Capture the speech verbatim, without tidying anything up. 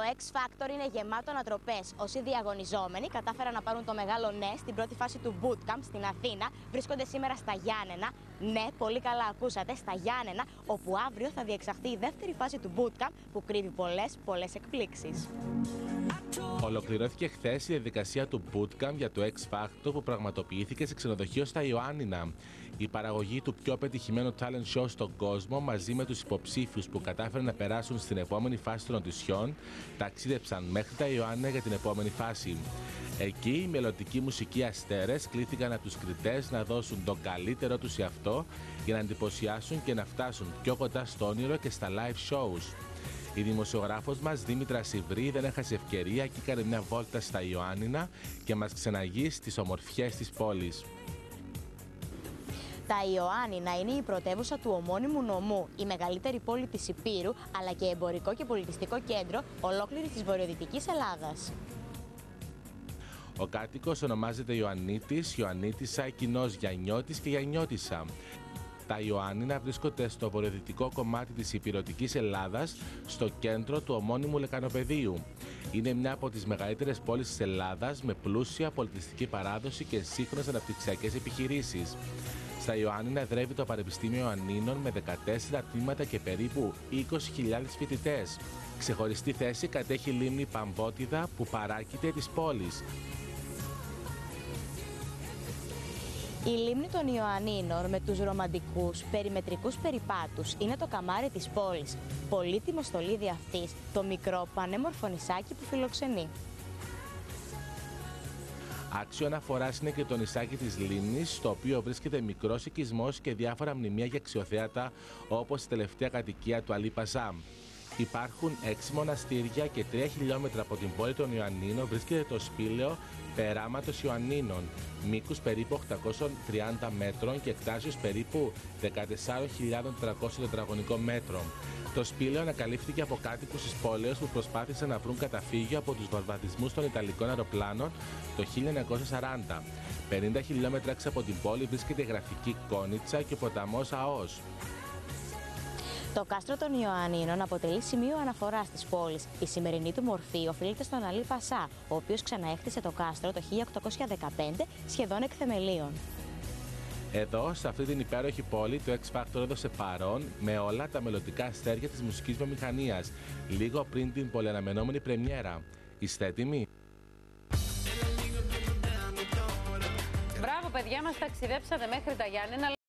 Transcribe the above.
X Factor είναι γεμάτο ανατροπές. Όσοι διαγωνιζόμενοι κατάφεραν να πάρουν το μεγάλο ναι στην πρώτη φάση του Bootcamp στην Αθήνα, βρίσκονται σήμερα στα Γιάννενα. Ναι, πολύ καλά ακούσατε, στα Γιάννενα, όπου αύριο θα διεξαχθεί η δεύτερη φάση του Bootcamp που κρύβει πολλές, πολλές εκπλήξεις. Ολοκληρώθηκε χθες η διαδικασία του Bootcamp για το X Factor που πραγματοποιήθηκε σε ξενοδοχείο στα Ιωάννινα. Η παραγωγή του πιο πετυχημένου talent show στον κόσμο, μαζί με τους υποψήφιους που κατάφεραν να περάσουν στην επόμενη φάση των οντισιών, ταξίδεψαν μέχρι τα Ιωάννινα για την επόμενη φάση. Εκεί οι μελλοντικοί μουσικοί αστέρες κλήθηκαν από τους κριτές να δώσουν το καλύτερό τους σε αυτό για να εντυπωσιάσουν και να φτάσουν πιο κοντά στο όνειρο και στα live shows. Η δημοσιογράφος μας Δήμητρα Σιβρή δεν έχασε ευκαιρία και έκανε μια βόλτα στα Ιωάννινα και μας ξεναγεί στις ομορφιές της πόλης. Τα Ιωάννινα είναι η πρωτεύουσα του ομώνυμου νομού, η μεγαλύτερη πόλη της Ηπείρου, αλλά και εμπορικό και πολιτιστικό κέντρο ολόκληρης της βορειοδυτικής Ελλάδας. Ο κάτοικος ονομάζεται Ιωαννίτης, Ιωαννίτισσα, κοινώς Γιαννιώτης και Γιαννιώτισσα. Τα Ιωάννινα βρίσκονται στο βορειοδυτικό κομμάτι της Ηπειρωτικής Ελλάδας, στο κέντρο του ομώνυμου λεκανοπεδίου. Είναι μια από τις μεγαλύτερες πόλεις της Ελλάδας, με πλούσια πολιτιστική παράδοση και σύγχρονες αναπτυξιακές επιχειρήσεις. Στα Ιωάννινα εδρεύει το Πανεπιστήμιο Ιωαννίνων με δεκατέσσερα τμήματα και περίπου είκοσι χιλιάδες φοιτητές. Ξεχωριστή θέση κατέχει η λίμνη Παμβότιδα που παράκειται της πόλης. Η λίμνη των Ιωαννίνων με τους ρομαντικούς περιμετρικούς περιπάτους είναι το καμάρι της πόλης. Πολύτιμο στολίδι αυτής, το μικρό πανέμορφο νησάκι που φιλοξενεί. Άξιο αναφοράς είναι και το νησάκι της λίμνης, στο οποίο βρίσκεται μικρός οικισμός και διάφορα μνημεία για αξιοθέατα, όπως η τελευταία κατοικία του Αλή Παζά. Υπάρχουν έξι μοναστήρια και τρία χιλιόμετρα από την πόλη των Ιωαννίνων βρίσκεται το σπήλαιο Περάματος Ιωαννίνων, μήκους περίπου οκτακόσια τριάντα μέτρων και εκτάσεως περίπου δεκατέσσερις χιλιάδες τετρακόσια τετραγωνικών μέτρων. Το σπήλαιο ανακαλύφθηκε από κάτοικους της πόλεως που προσπάθησαν να βρουν καταφύγιο από τους βομβαρδισμούς των Ιταλικών αεροπλάνων το χίλια εννιακόσια σαράντα. πενήντα χιλιόμετρα έξω από την πόλη βρίσκεται η γραφική Κόνιτσα και ο ποταμός Αός. Το κάστρο των Ιωαννίνων αποτελεί σημείο αναφοράς της πόλης. Η σημερινή του μορφή οφείλεται στον Αλή Πασά, ο οποίος ξαναέκτισε το κάστρο το χίλια οκτακόσια δεκαπέντε σχεδόν εκ θεμελίων. Εδώ, σε αυτή την υπέροχη πόλη, το X Factor έδωσε παρόν με όλα τα μελλοντικά αστέρια της μουσικής βιομηχανίας, λίγο πριν την πολυαναμενόμενη πρεμιέρα. Είστε έτοιμοι? Μπράβο παιδιά, μας ταξιδέψατε μέχρι τα Γιάννενα.